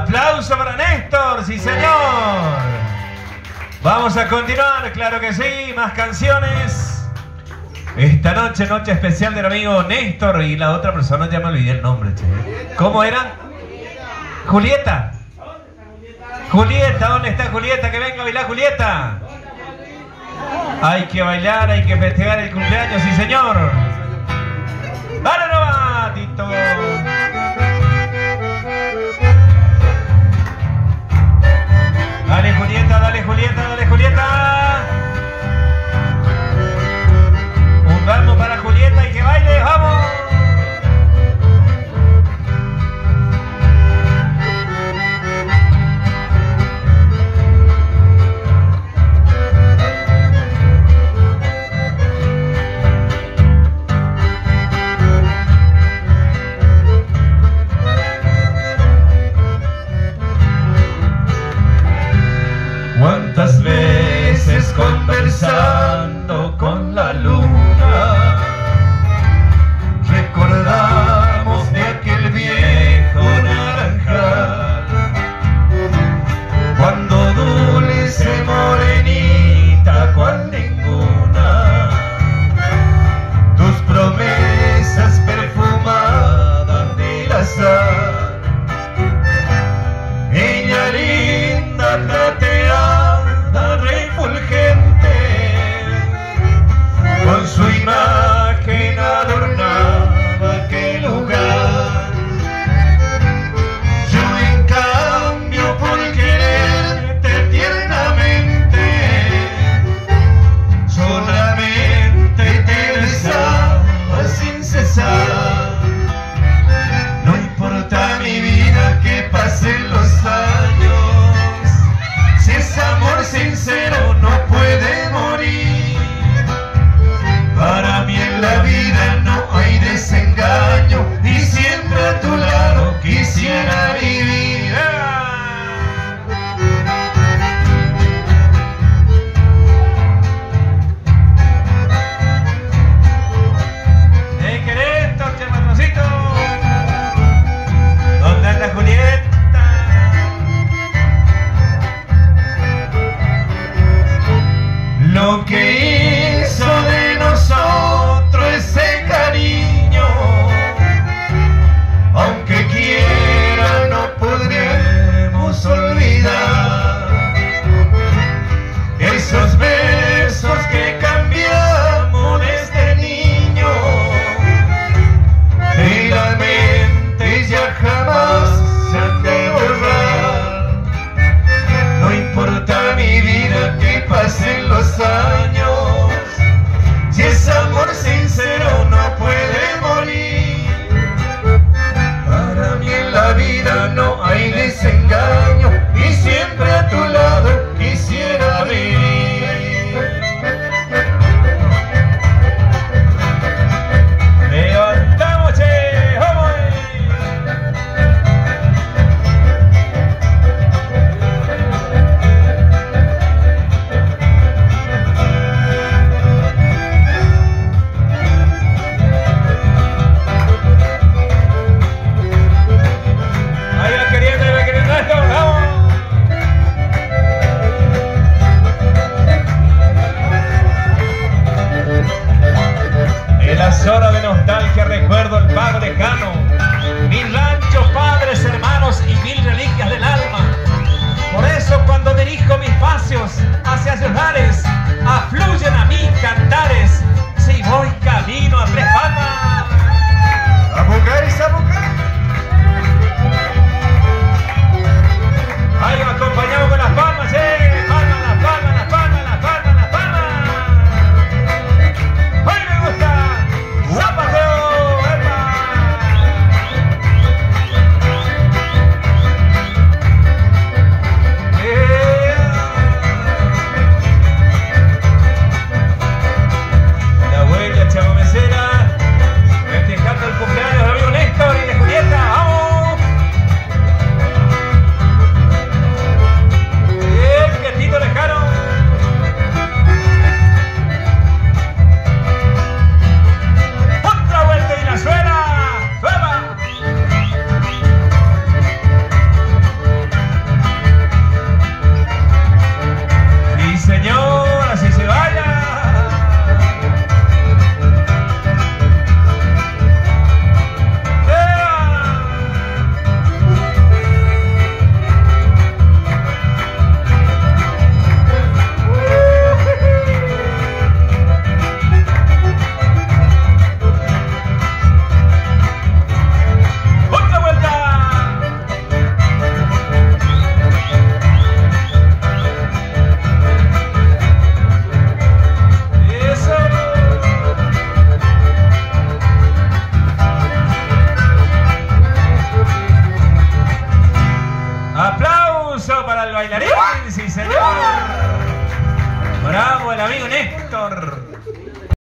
Aplauso para Néstor, sí señor. Vamos a continuar, claro que sí, más canciones. Esta noche, noche especial del amigo Néstor y la otra persona, ya me olvidé el nombre, che. ¿Cómo era? Julieta. Julieta, ¿dónde está Julieta? Que venga a bailar Julieta. Hay que bailar, hay que festejar el cumpleaños, sí señor. ¡Dale nomás, Tito! Dale Julieta, dale Julieta, dale Julieta. Un ramo para Julieta y que baile, ¡vamos! ¿Cuántas veces conversando con la luna recordamos de aquel viejo naranjal? Cuando dulce morenita cual ninguna, tus promesas perfumadas del azar. Ella linda, plateada, refulgente, con su imagen adornaba aquel lugar. Yo en cambio por quererte tiernamente, solamente te besaba sin cesar. No importa mi vida que pasen los años, si es amor sincero no puede morir. Para mí en la vida no hay desengaño y siempre a tu lado quisiera vivir. ¿Te querés, torche patroncito? ¿Dónde anda Julieta? Lo que hizo de nosotros ese cariño, aunque quiera no podremos olvidar. Esos besos que cambiamos desde niño, de la mente ya jamás se han de borrar. No importa mi vida que pasen los años, si es amor sincero no puede morir. Para mí en la vida no hay desengaño y siempre a tu lado quisiera vivir. ¡Levantamos, che! ¡Vamos! Ahí va queriendo esto, ¡vamos! En las horas de nostalgia recuerdo el pago lejano, mis ranchos, padres, hermanos y mil reliquias del alma. Por eso cuando dirijo mis paseos hacia esos lares, afluyen a mí cantares, si voy camino a Tres Palmas. ¡Zapucay, Zapucay! Ahí va acompañado con las palmas, palmas, las palmas, las palmas, las palmas, las palmas. ¡Ay, me gusta! ¡Zapateo! ¡Epa! aplauso para el bailarín, sí señor. Bravo el amigo Néstor.